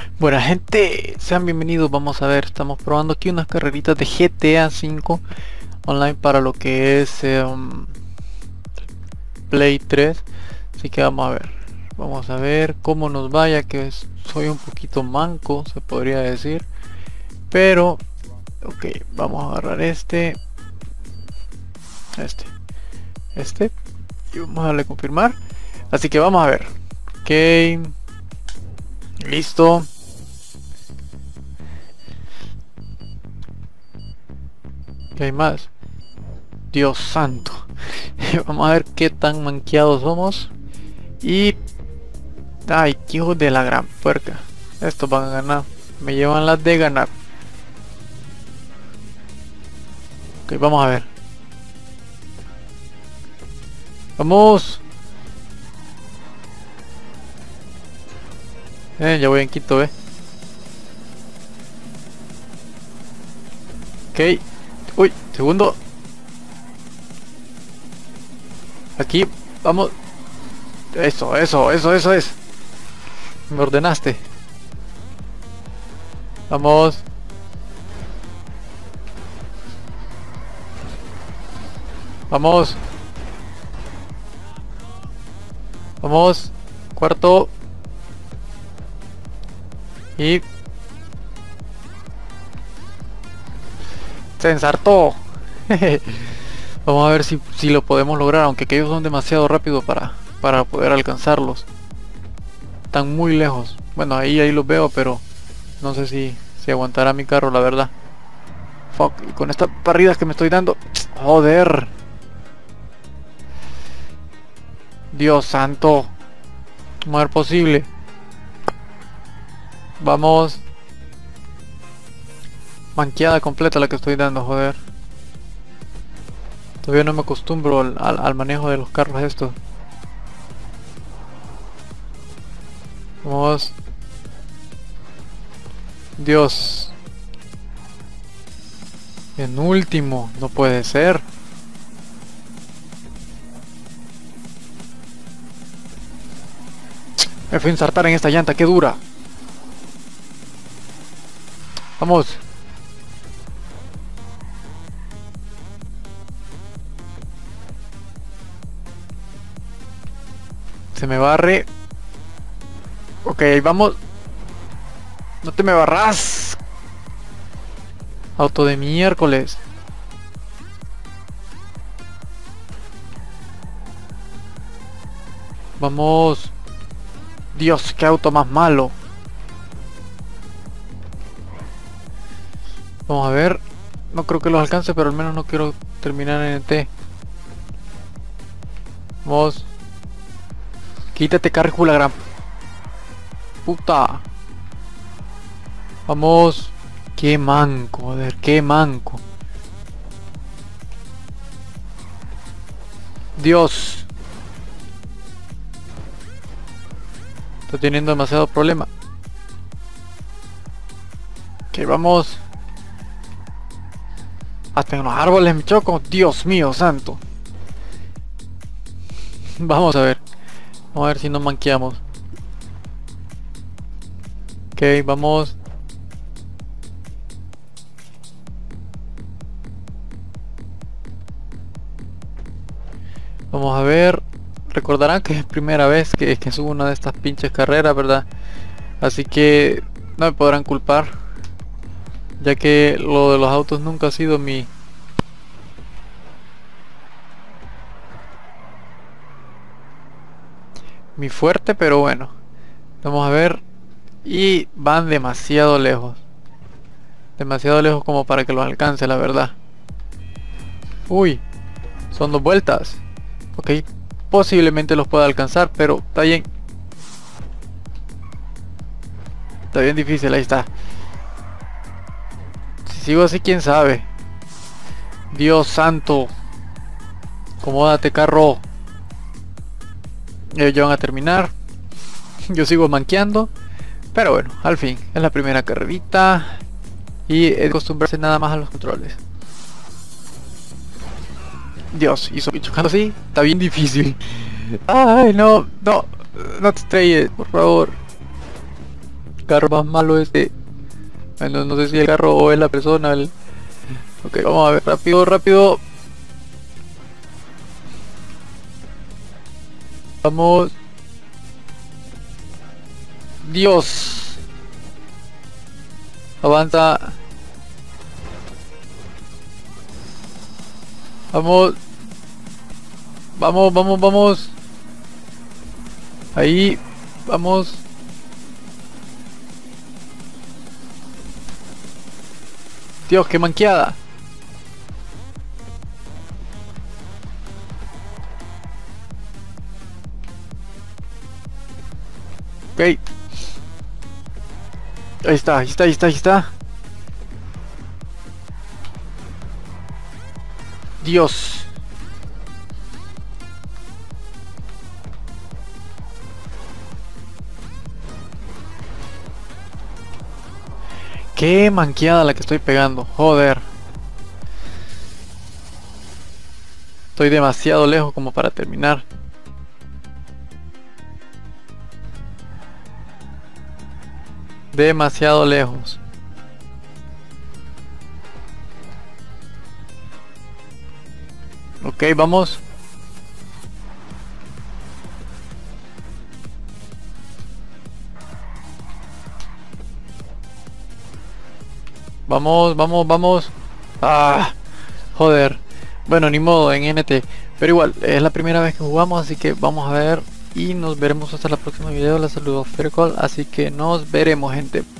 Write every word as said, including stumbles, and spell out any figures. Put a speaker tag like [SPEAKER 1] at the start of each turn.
[SPEAKER 1] Buena gente, sean bienvenidos. Vamos a ver, estamos probando aquí unas carreritas de G T A cinco online para lo que es eh, um, Play tres. Así que vamos a ver, vamos a ver cómo nos vaya, que es- soy un poquito manco, se podría decir. Pero, ok, vamos a agarrar este, este, este, y vamos a darle a confirmar. Así que vamos a ver. Ok, listo. ¿Qué hay más? Dios santo. Vamos a ver qué tan manqueados somos. Y... ay, qué hijos de la gran puerca. Estos van a ganar. Me llevan las de ganar. Ok, vamos a ver. ¡Vamos! Eh, ya voy en quinto, eh. Ok. Uy, segundo. Aquí, vamos. Eso, eso, eso, eso es. Me ordenaste. Vamos. Vamos. Vamos. Cuarto. Y... se ensartó. Vamos a ver si, si lo podemos lograr, aunque aquellos son demasiado rápidos para, para poder alcanzarlos. Están muy lejos. Bueno, ahí ahí los veo, pero no sé si, si aguantará mi carro, la verdad. Fuck, y con estas barridas que me estoy dando. Joder. Dios santo. No es posible. Vamos. Manqueada completa la que estoy dando, joder. Todavía no me acostumbro al, al, al manejo de los carros estos. Vamos. Dios. En último, no puede ser. Me fui a ensartar en esta llanta, qué dura. Vamos. Se me barre. Ok, vamos. No te me barras. Auto de miércoles. Vamos. Dios, qué auto más malo. Vamos a ver. No creo que los alcance, pero al menos no quiero terminar en el T. Vamos. Quítate, carro, la gran puta. Vamos. Qué manco, joder, qué manco. Dios. Estoy teniendo demasiado problema. Ok, vamos. Hasta en los árboles me choco. Dios mío santo. Vamos a ver. Vamos a ver si nos manqueamos. Ok, vamos. Vamos a ver. Recordarán que es primera vez que, que subo una de estas pinches carreras, ¿verdad? Así que no me podrán culpar, ya que lo de los autos nunca ha sido mi... mi fuerte, pero bueno. Vamos a ver. Y van demasiado lejos. Demasiado lejos como para que los alcance, la verdad. Uy. Son dos vueltas. Ok. Posiblemente los pueda alcanzar, pero está bien. Está bien difícil, ahí está. Si sigo así, quién sabe. Dios santo. Acomódate, carro. Ellos ya van a terminar. Yo sigo manqueando. Pero bueno, al fin, es la primera carrerita. Y es acostumbrarse nada más a los controles. Dios, y soy chocando así, está bien difícil. Ay, no, no, no te estrelles, por favor. carro más malo este. Bueno, no sé si el carro o es la persona. El... Ok, vamos a ver, rápido, rápido. Vamos. Dios. Avanza. Vamos. Vamos, vamos, vamos. Ahí. Vamos. Dios, qué manqueada. Ok. Ahí está, ahí está, ahí está, ahí está. Dios. Qué manqueada la que estoy pegando, joder. Estoy demasiado lejos como para terminar. Demasiado lejos. Ok, vamos. Vamos, vamos, vamos. Ah, joder. Bueno, ni modo en N T. Pero igual, es la primera vez que jugamos, así que vamos a ver. Y nos veremos hasta la próxima video. La saludo Fercol, así que nos veremos, gente.